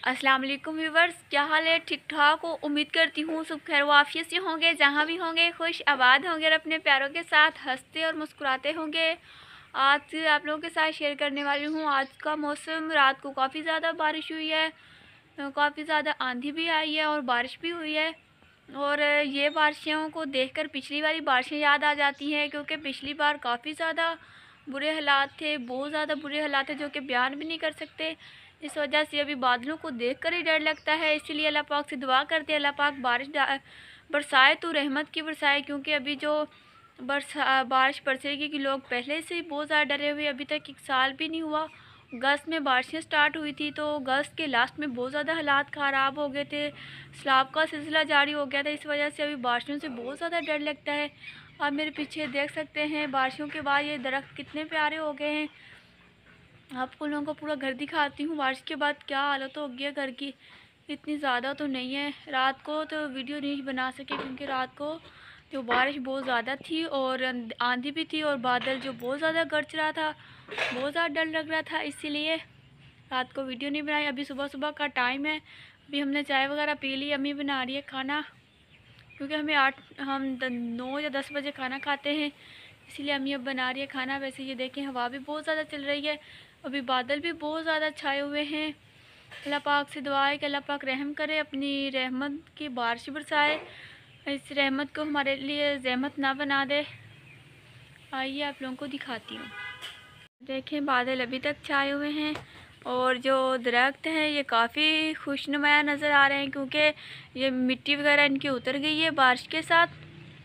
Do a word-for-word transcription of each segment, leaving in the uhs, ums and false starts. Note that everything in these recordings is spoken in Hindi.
अस्सलाम वालेकुम व्यूवर्स, क्या हाल है? ठीक ठाक हो? उम्मीद करती हूँ सब खैर वाफियत से होंगे, जहाँ भी होंगे खुश आबाद होंगे और अपने प्यारों के साथ हंसते और मुस्कुराते होंगे। आज आप लोगों के साथ शेयर करने वाली हूँ आज का मौसम। रात को काफ़ी ज़्यादा बारिश हुई है, काफ़ी ज़्यादा आंधी भी आई है और बारिश भी हुई है। और ये बारिशों को देखकर पिछली वाली बारिशें याद आ जाती हैं, क्योंकि पिछली बार काफ़ी ज़्यादा बुरे हालात थे, बहुत ज़्यादा बुरे हालात थे जो कि बयान भी नहीं कर सकते। इस वजह से अभी बादलों को देखकर ही डर लगता है। इसीलिए अल्लाह पाक से दुआ करते हैं, अल्लाह पाक बारिश बरसाए तो रहमत की बरसाए, क्योंकि अभी जो बरसा बारिश बरसेगी कि लोग पहले से ही बहुत ज़्यादा डरे हुए। अभी तक एक साल भी नहीं हुआ, अगस्त में बारिशें स्टार्ट हुई थी, तो अगस्त के लास्ट में बहुत ज़्यादा हालात ख़राब हो गए थे, सैलाब का सिलसिला जारी हो गया था। इस वजह से अभी बारिशों से बहुत ज़्यादा डर लगता है। आप मेरे पीछे देख सकते हैं बारिशों के बाद ये दरख्त कितने प्यारे हो गए हैं। आपको लोगों को पूरा घर दिखाती हूँ बारिश के बाद क्या हालत हो गई है घर की। इतनी ज़्यादा तो नहीं है, रात को तो वीडियो नहीं बना सके क्योंकि रात को जो बारिश बहुत ज़्यादा थी और आंधी भी थी और बादल जो बहुत ज़्यादा गरज रहा था, बहुत ज़्यादा डर लग रहा था, इसीलिए रात को वीडियो नहीं बनाई। अभी सुबह सुबह का टाइम है, अभी हमने चाय वगैरह पी ली, अम्मी बना रही है खाना, क्योंकि हमें आठ हम नौ या दस बजे खाना खाते हैं, इसीलिए अम्मी अब बना रही है खाना। वैसे ये देखें हवा भी बहुत ज़्यादा चल रही है, अभी बादल भी बहुत ज़्यादा छाए हुए हैं। अल्लाह पाक से दुआ है कि अल्लाह पाक रहम करे, अपनी रहमत की बारिश बरसाए, इस रहमत को हमारे लिए रहमत ना बना दे। आइए आप लोगों को दिखाती हूँ। देखें बादल अभी तक छाए हुए हैं और जो दरख्त हैं ये काफ़ी खुशनुमा नज़र आ रहे हैं, क्योंकि ये मिट्टी वगैरह इनकी उतर गई है बारिश के साथ।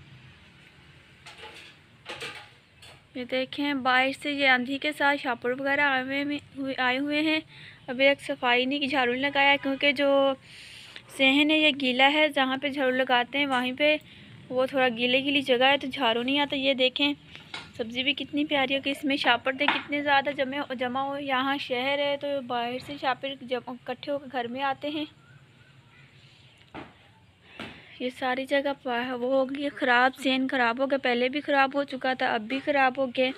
ये देखें बारिश से ये आंधी के साथ छापर वगैरह आए हुए आए हुए हैं। अभी तक सफाई नहीं की, झाड़ू नहीं लगाया, क्योंकि जो सहन है ये गीला है, जहाँ पे झाड़ू लगाते हैं वहीं पे वो थोड़ा गीले गीली जगह है तो झाड़ू नहीं आता। ये देखें सब्ज़ी भी कितनी प्यारी है कि इसमें छापर थे कितने ज़्यादा जमे जमा हो। यहाँ शहर है तो बाहर से छापर इकट्ठे होकर घर में आते हैं। ये सारी जगह वो हो गई ख़राब, सेन ख़राब हो गया, पहले भी ख़राब हो चुका था, अब भी ख़राब हो गया।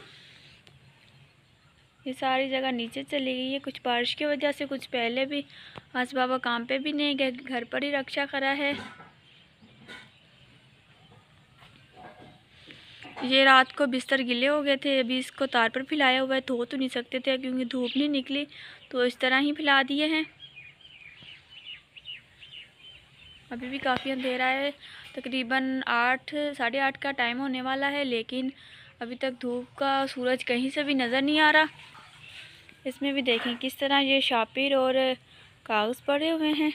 ये सारी जगह नीचे चली गई है, कुछ बारिश की वजह से, कुछ पहले भी। आज बाबा काम पे भी नहीं गए, घर पर ही रक्षा करा है। ये रात को बिस्तर गिले हो गए थे, अभी इसको तार पर फैलाया हुआ है, धो तो नहीं सकते थे क्योंकि धूप नहीं निकली, तो इस तरह ही फैला दिए हैं। अभी भी काफ़ी अंधेरा है, तकरीबन आठ साढ़े आठ का टाइम होने वाला है, लेकिन अभी तक धूप का सूरज कहीं से भी नज़र नहीं आ रहा। इसमें भी देखें किस तरह ये शापिर और कागज़ पड़े हुए हैं।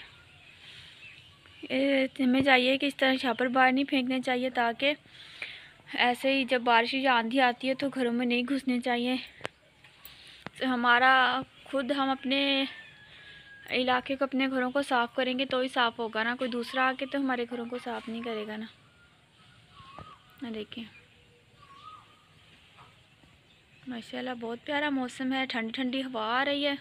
हमें चाहिए कि इस तरह छापर बाहर नहीं फेंकने चाहिए, ताकि ऐसे ही जब बारिश या आंधी आती है तो घरों में नहीं घुसने चाहिए। तो हमारा खुद हम अपने इलाके को, अपने घरों को साफ़ करेंगे तो ही साफ़ होगा ना, कोई दूसरा आके तो हमारे घरों को साफ़ नहीं करेगा ना। ना देखें माशाल्लाह बहुत प्यारा मौसम है, ठंडी ठंडी हवा आ रही है।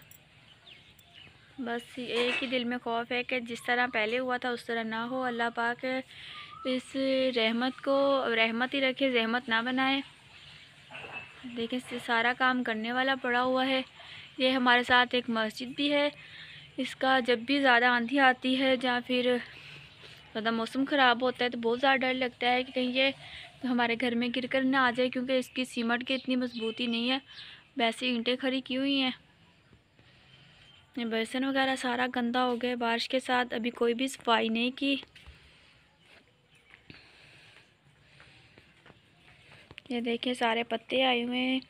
बस एक ही दिल में खौफ है कि जिस तरह पहले हुआ था उस तरह ना हो। अल्लाह पाक इस रहमत को रहमत ही रखे, रहमत ना बनाए। देखें सारा काम करने वाला पड़ा हुआ है। ये हमारे साथ एक मस्जिद भी है, इसका जब भी ज़्यादा आंधी आती है या फिर ज़्यादा मौसम ख़राब होता है तो बहुत ज़्यादा डर लगता है कि कहीं ये तो हमारे घर में गिर कर ना आ जाए, क्योंकि इसकी सीमेंट की इतनी मजबूती नहीं है, वैसे ईंटें खड़ी की हुई हैं। ये बर्तन वगैरह सारा गंदा हो गया बारिश के साथ, अभी कोई भी सफाई नहीं की। ये देखिए सारे पत्ते आए हुए हैं,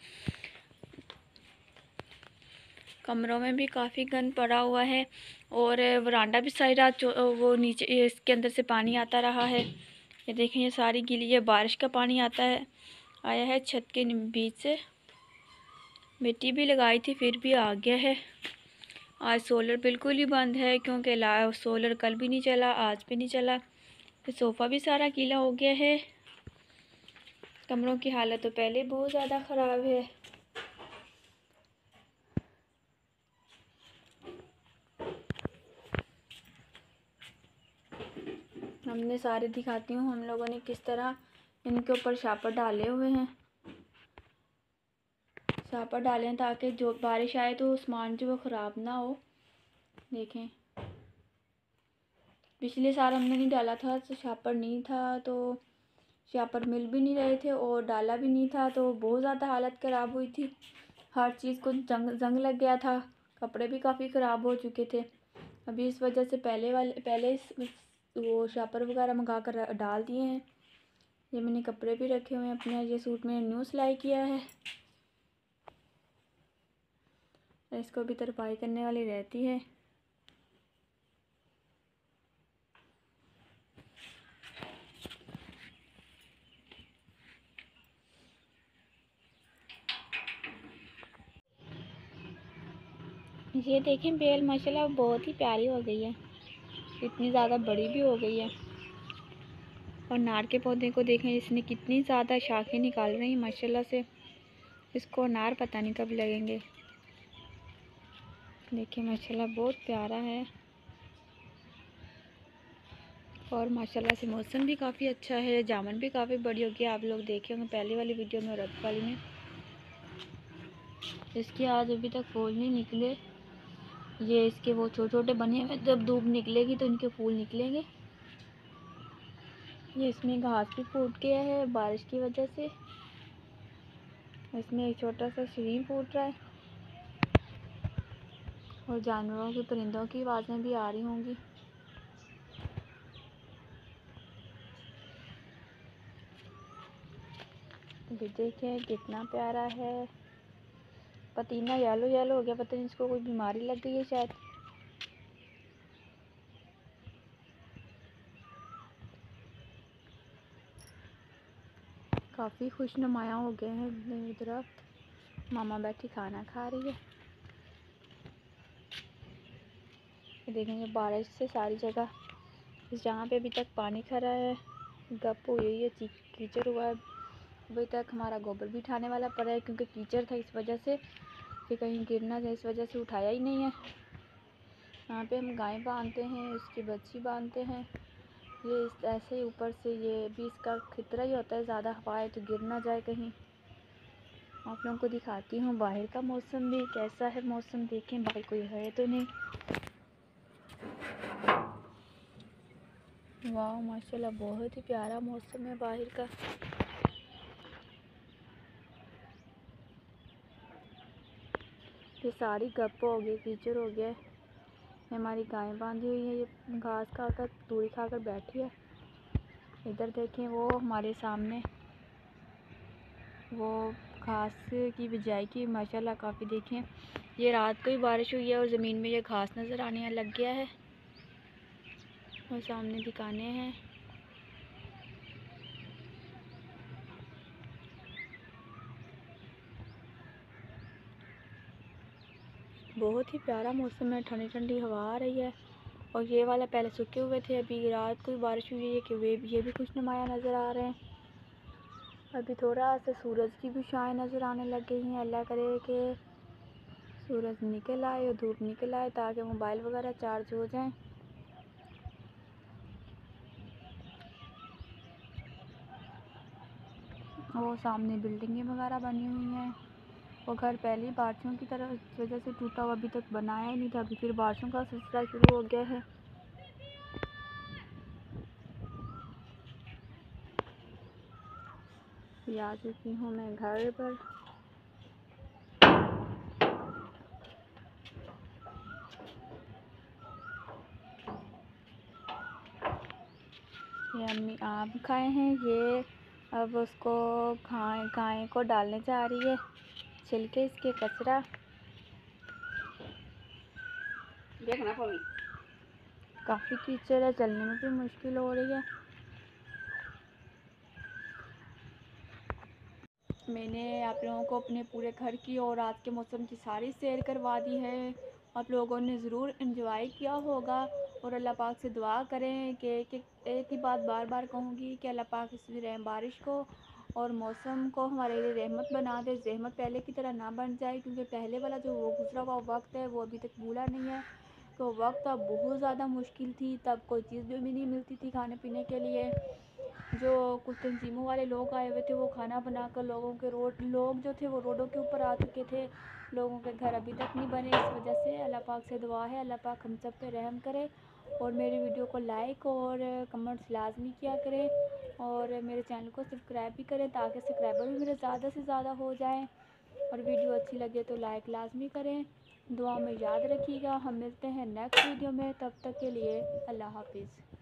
कमरों में भी काफ़ी गंद पड़ा हुआ है और वरांडा भी सारी रात वो नीचे इसके अंदर से पानी आता रहा है। ये देखें ये सारी गीली, ये बारिश का पानी आता है आया है छत के बीच से। मिट्टी भी लगाई थी फिर भी आ गया है। आज सोलर बिल्कुल ही बंद है, क्योंकि सोलर कल भी नहीं चला, आज भी नहीं चला। तो सोफ़ा भी सारा गीला हो गया है। कमरों की हालत तो पहले बहुत ज़्यादा ख़राब है। हमने सारे दिखाती हूँ हम लोगों ने किस तरह इनके ऊपर छापर डाले हुए हैं। छापर डालें ताकि जो बारिश आए तो सामान जो वो ख़राब ना हो। देखें पिछले साल हमने नहीं डाला था तो शापर नहीं था, तो शापर मिल भी नहीं रहे थे और डाला भी नहीं था, तो बहुत ज़्यादा हालत ख़राब हुई थी। हर चीज़ को जंग जंग लग गया था, कपड़े भी काफ़ी ख़राब हो चुके थे। अभी इस वजह से पहले वाले पहले वो शापर वगैरह मंगा कर डाल दिए हैं। ये मैंने कपड़े भी रखे हुए हैं अपने। ये सूट मैंने न्यू सिलाई किया है, इसको भी तरपाई करने वाली रहती है। ये देखें बेल माशाल्लाह बहुत ही प्यारी हो गई है, इतनी ज़्यादा बड़ी भी हो गई है। और नार के पौधे को देखें, इसने कितनी ज़्यादा शाखें निकाल रही हैं माशाल्लाह से। इसको नार पता नहीं कब लगेंगे। देखिए माशाल्लाह बहुत प्यारा है। और माशाल्लाह से मौसम भी काफ़ी अच्छा है, जामुन भी काफ़ी बड़ी हो गई। आप लोग देखे होंगे पहले वाली वीडियो में, रत वाली में। इसके आज अभी तक फूल नहीं निकले। ये इसके वो छोटे छोटे बने हुए, जब धूप निकलेगी तो इनके फूल निकलेंगे। ये इसमें घास भी फूट गया है बारिश की वजह से। इसमें एक छोटा सा शरीर फूट रहा है और जानवरों की, परिंदों की आवाज़ें भी आ रही होंगी। ये देखिए कितना प्यारा है। पतीना येलो येलो हो गया, पता नहीं इसको कोई बीमारी लग गई है शायद। काफ़ी खुश नुमाया हो गए हैं मेरी तरफ। मामा बैठी खाना खा रही है। देखेंगे बारिश से सारी जगह, जहाँ पे अभी तक पानी खड़ा है, गप हुई हुई है, कीचड़ हुआ है। अभी तक हमारा गोबर भी उठाने वाला पड़ा है, क्योंकि कीचड़ था इस वजह से कि कहीं गिरना जाए, इस वजह से उठाया ही नहीं है। यहाँ पे हम गाय बांधते हैं, इसकी बच्ची बांधते हैं। ये इस ऐसे ही ऊपर से, ये भी इसका खतरा ही होता है, ज़्यादा हवा है तो गिर ना जाए कहीं। आप लोगों को दिखाती हूँ बाहर का मौसम भी कैसा है। मौसम देखें, बाहर कोई है तो नहीं। वाह माशाल्लाह बहुत ही प्यारा मौसम है बाहर का। ये सारी गप हो गई, कीचड़ हो गया है। हमारी गाय बांधी हुई है, ये घास खाकर तूड़ी खाकर बैठी है। इधर देखें वो हमारे सामने वो घास की बिजाई की माशाल्लाह काफ़ी। देखें ये रात को ही बारिश हुई है और ज़मीन में ये घास नज़र आने लग गया है। और सामने दुकानें हैं। बहुत ही प्यारा मौसम है, ठंडी ठंडी हवा आ रही है। और ये वाला पहले सूखे हुए थे, अभी रात को ही बारिश हुई है कि वे ये भी कुछ नुमाया नज़र आ रहे हैं। अभी थोड़ा सा सूरज की भी छाएं नज़र आने लग गई हैं। अल्लाह करे कि सूरज निकल आए और धूप निकल आए, ताकि मोबाइल वगैरह चार्ज हो जाएं। वो सामने बिल्डिंगें वगैरह बनी हुई हैं। वो घर पहले बारिशों की तरह इस वजह से टूटा हुआ, अभी तक बनाया ही नहीं था, अभी फिर बारिशों का सिलसिला शुरू हो गया है। ये आ चुकी हूँ मैं घर पर। ये अम्मी आम खाए हैं, ये अब उसको गाय गाय को डालने जा रही है छिलके इसके, कचरा। देखना पड़ी, काफ़ी कीचड़ है, चलने में भी मुश्किल हो रही है। मैंने आप लोगों को अपने पूरे घर की और रात के मौसम की सारी सैर करवा दी है। आप लोगों ने ज़रूर एंजॉय किया होगा। और अल्लाह पाक से दुआ करें कि एक एक ही बात बार बार कहूँगी कि अल्लाह पाक इस बारिश को और मौसम को हमारे लिए रहमत बना दे, जहमत पहले की तरह ना बन जाए। क्योंकि पहले वाला जो वो गुजरा हुआ वक्त है वो अभी तक भूला नहीं है। तो वक्त अब बहुत ज़्यादा मुश्किल थी, तब कोई चीज़ भी नहीं मिलती थी खाने पीने के लिए। जो कुछ तंजीमों वाले लोग आए हुए थे वो खाना बनाकर लोगों के रोड लोग जो थे वो रोडों के ऊपर आ चुके थे। लोगों के घर अभी तक नहीं बने। इस वजह से अल्लाह पाक से दुआ है अल्लाह पाक हम सब पे रहम करे और मेरी वीडियो को लाइक और कमेंट्स लाजमी किया करें और मेरे चैनल को सब्सक्राइब भी करें ताकि सब्सक्राइबर भी मेरे ज़्यादा से ज़्यादा हो जाएं। और वीडियो अच्छी लगे तो लाइक लाजमी करें। दुआ में याद रखिएगा। हम मिलते हैं नेक्स्ट वीडियो में, तब तक के लिए अल्लाह हाफिज़।